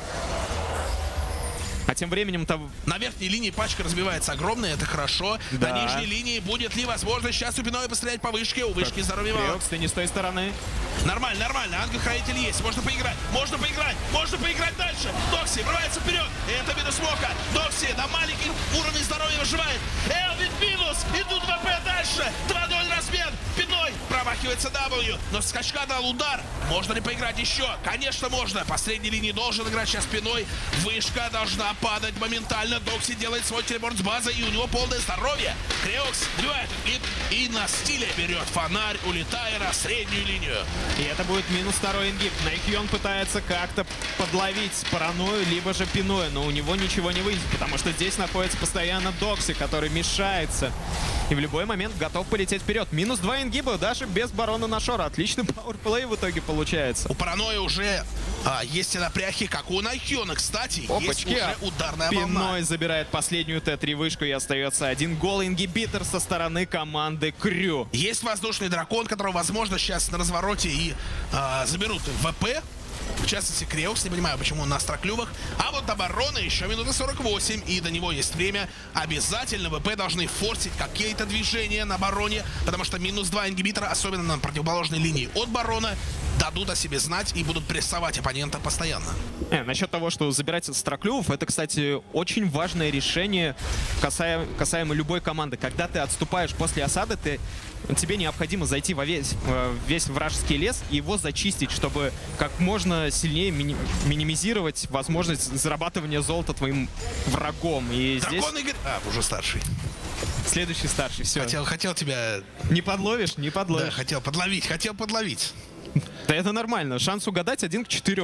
А тем временем там на верхней линии пачка разбивается огромная, это хорошо. Да. На нижней линии будет ли возможность сейчас у Пиноя пострелять по вышке? У вышки здоровья мало. Крёкс, ты не с той стороны. Нормально, нормально. Ангел-хранитель есть. Можно поиграть. Можно поиграть. Можно поиграть дальше. Докси врывается вперед. Это минус Мока. Докси на маленький уровень здоровья выживает. Элвин минус. Идут ВП дальше. 2-0 размен. Пиной промахивается W. Но скачка дал удар. Можно ли поиграть еще? Конечно, можно. По средней линии должен играть сейчас Пиной. Вышка должна падать моментально. Докси делает свой телепорт с базы. И у него полное здоровье. Крёкс добивает и на стиле берет фонарь, улетая на среднюю линию. И это будет минус второй ингиб. Найкьон пытается как-то подловить Паранойю, либо же Пиноя, но у него ничего не выйдет, потому что здесь находится постоянно Докси, который мешается. И в любой момент готов полететь вперед. Минус 2 ингиба даже без Барона Нашора. Отличный пауэрплей в итоге получается. У Паранойи уже есть и напряги, как у Найкьона, кстати. Опачки, есть уже ударная волна. Пиной забирает последнюю Т3 вышку, и остается один голый ингибитор со стороны команды Крю. Есть воздушный дракон, которого, возможно, сейчас на развороте и заберут ВП. В частности, Крёкс, не понимаю, почему он на остроклювах. А вот до Барона еще минута 48, и до него есть время. Обязательно ВП должны форсить какие-то движения на Бароне, потому что минус 2 ингибитора, особенно на противоположной линии от Барона, дадут о себе знать и будут прессовать оппонента постоянно. Насчет того, что забирать остроклювов, это, кстати, очень важное решение касаемо любой команды. Когда ты отступаешь после осады, тебе необходимо зайти во весь вражеский лес и его зачистить, чтобы как можно сильнее минимизировать возможность зарабатывания золота твоим врагом. И Дракон здесь... играет... уже старший. Следующий старший, все. Хотел тебя... Не подловишь? Не подловишь. Да, хотел подловить. Да это нормально. Шанс угадать 1 к 4.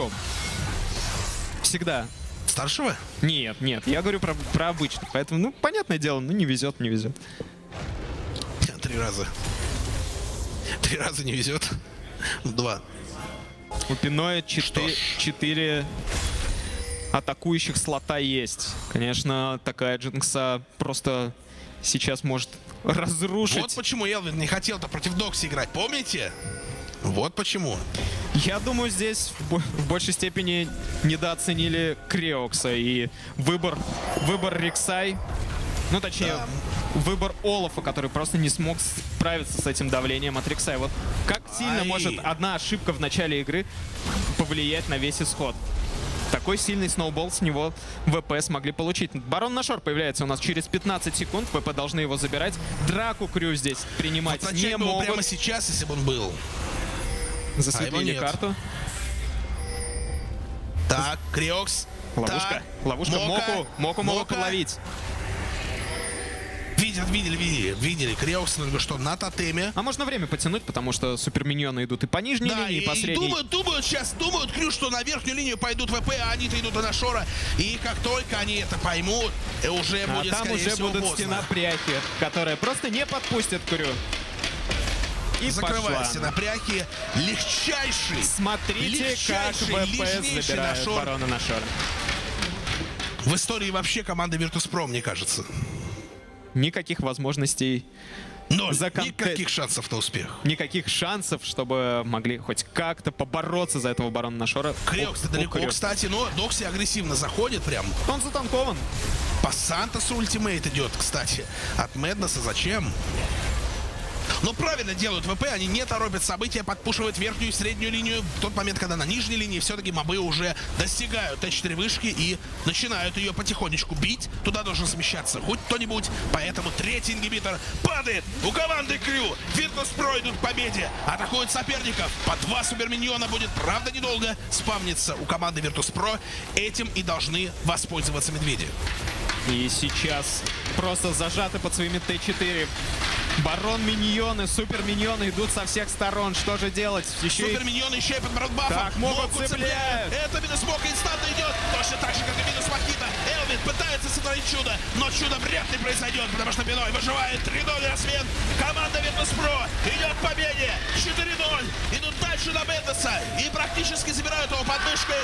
Всегда. Старшего? Нет, я говорю про обычных. Поэтому, ну, понятное дело, ну, не везет. 3 раза. 3 раза не везет. 2. У Пиноя 4 атакующих слота есть. Конечно, такая Джинкса просто сейчас может разрушить. Вот почему Элвин не хотел-то против Докси играть, помните? Вот почему. Я думаю, здесь в большей степени недооценили Крёкса и выбор Риксай. Ну, точнее, да. Выбор Олафа, который просто не смог справиться с этим давлением от Риксай. Вот как сильно может одна ошибка в начале игры повлиять на весь исход? Такой сильный сноубол с него ВП смогли получить. Барон Нашор появляется у нас через 15 секунд. ВП должны его забирать. Драку Крю здесь принимать вот не могут. Прямо сейчас, если бы он был. Засветили карту. Так, Крёкс. Ловушка. Так, Ловушка. Моку могут ловить. Видели. Крёкс только что на тотеме. А можно время потянуть, потому что суперминьоны идут и по нижней линии, и по средней. Думают, Крю, что на верхнюю линию пойдут ВП, а они-то идут на Шора. И как только они это поймут, уже будет, там уже будет поздно. стена пряхи, которая просто не подпустит Крю. И закрывая пошла. стена пряхи, легчайший. Смотрите, как ВП забирает Барона Нашора. В истории вообще команды Virtus.pro, мне кажется. Никаких возможностей. Ноль. Никаких шансов на успех. Никаких шансов, чтобы могли хоть как-то побороться за этого Барона Нашора. Крёкс далеко, кстати, но Докси агрессивно заходит прям. Он затанкован. По Сантосу ультимейт идет, кстати. От Мэднесса зачем? Но правильно делают ВП, они не торопят события, подпушивают верхнюю и среднюю линию. В тот момент, когда на нижней линии все-таки мобы уже достигают Т4 вышки и начинают ее потихонечку бить. Туда должен смещаться хоть кто-нибудь, поэтому третий ингибитор падает у команды Крю. Virtus.pro идут к победе, атакуют соперников. По 2 суперминьона будет, правда, недолго спавниться у команды Virtus.pro. Этим и должны воспользоваться медведи. И сейчас просто зажаты под своими Т4. Барон-миньоны, супер-миньоны идут со всех сторон. Что же делать? Супер-миньоны еще и под бродбафом. Так, могут цепляют. Это минус Мока инстантно идет. Точно так же, как и минус Макита. Элвин пытается сотворить чудо, но чудо вряд ли произойдет, потому что Биной выживает. 3-0 рассвет. Команда Virtus.pro идет к победе. 4-0. Идут дальше на Бендеса и практически забирают его под мышкой.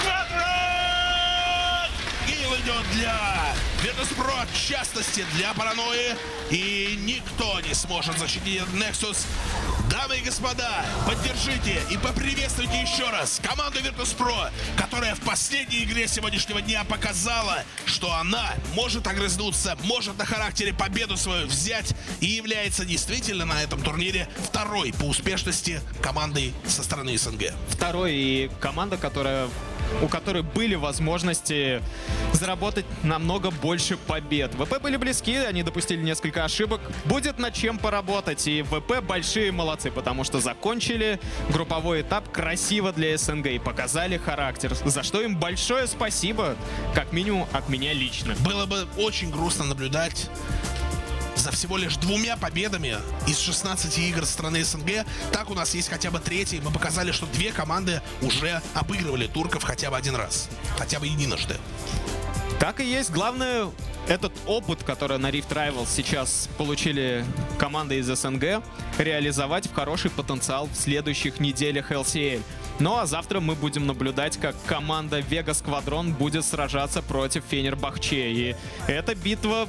Квадрат! Гил идет для Virtus.pro, в частности для паранойи. И никто не сможет защитить Nexus. Дамы и господа, поддержите и поприветствуйте еще раз команду Virtus.pro, которая в последней игре сегодняшнего дня показала, что она может огрызнуться, может на характере победу свою взять и является действительно на этом турнире второй по успешности командой со стороны СНГ. Второй и команда, у которой были возможности заработать намного больше побед. ВП были близки, они допустили несколько ошибок. Будет над чем поработать, и ВП большие молодцы, потому что закончили групповой этап красиво для СНГ и показали характер, за что им большое спасибо, как минимум от меня лично. Было бы очень грустно наблюдать за всего лишь 2 победами из 16 игр страны СНГ. Так у нас есть хотя бы 3-й. Мы показали, что 2 команды уже обыгрывали турков хотя бы 1 раз. Хотя бы единожды. Так и есть. Главное, этот опыт, который на Rift Rivals сейчас получили команды из СНГ, реализовать в хороший потенциал в следующих неделях LCL. Ну а завтра мы будем наблюдать, как команда Vega Squadron будет сражаться против Фенербахче. И эта битва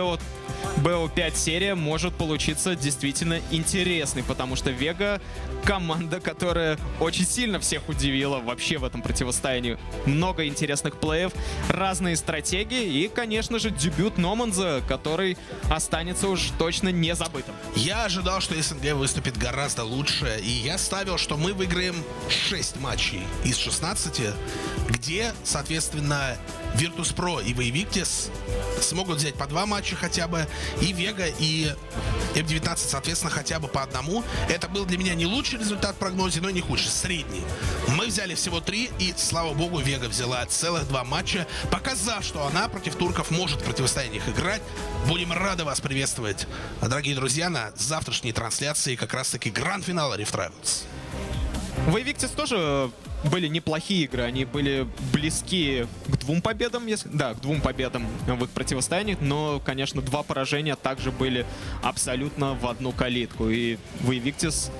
BO5 серия может получиться действительно интересной, потому что Vega команда, которая очень сильно всех удивила вообще в этом противостоянии. Много интересных плеев, разные стратегии и, конечно же, дебют Номанза, который останется уж точно не забытым. Я ожидал, что СНГ выступит гораздо лучше, и я ставил, что мы выиграем 6 матчей из 16, где, соответственно, Virtus.pro и Invictus смогут взять по 2 матча хотя бы, и Vega, и М19, соответственно, хотя бы по 1. Это был для меня не лучший результат в прогнозе, но и не худший, средний. Мы взяли всего 3, и, слава богу, Vega взяла целых 2 матча, показав, что она против турков может в противостояниях играть. Будем рады вас приветствовать, дорогие друзья, на завтрашней трансляции как раз-таки гранд-финала Rift Rivals. В Invictus тоже были неплохие игры, они были близки к 2 победам, к 2 победам в их противостояниях, но, конечно, 2 поражения также были абсолютно в одну калитку. И в Invictus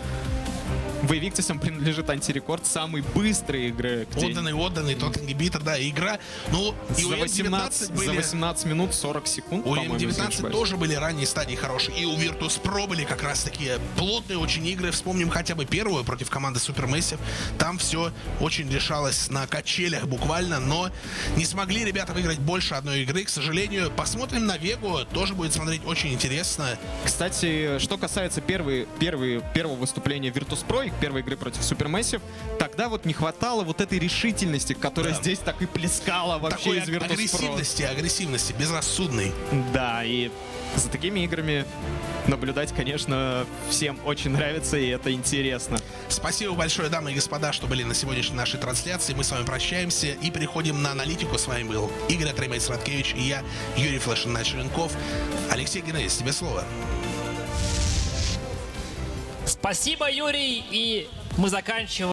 принадлежит антирекорд самой быстрой игры. Отданный тот ингибитор, да, игра. Ну, и у М19 были... За 18 минут 40 секунд, у М19 тоже были ранние стадии хорошие. И у Virtus.pro были как раз такие плотные очень игры. Вспомним хотя бы первую против команды Supermassive. Там все очень решалось на качелях буквально, но не смогли ребята выиграть больше одной игры, к сожалению. Посмотрим на Вегу, тоже будет смотреть очень интересно. Кстати, что касается первого выступления Virtus.pro, первой игры против Supermassive, тогда вот не хватало вот этой решительности, которая здесь так и плескала вообще такой из Virtus.pro. Агрессивности, безрассудной. Да, и за такими играми наблюдать, конечно, всем очень нравится, и это интересно. Спасибо большое, дамы и господа, что были на сегодняшней нашей трансляции. Мы с вами прощаемся и переходим на аналитику. С вами был Игорь Атремейц-Радкевич и я, Юрий Флешин Черенков. Алексей Геннадьевич, тебе слово. Спасибо, Юрий, и мы заканчиваем.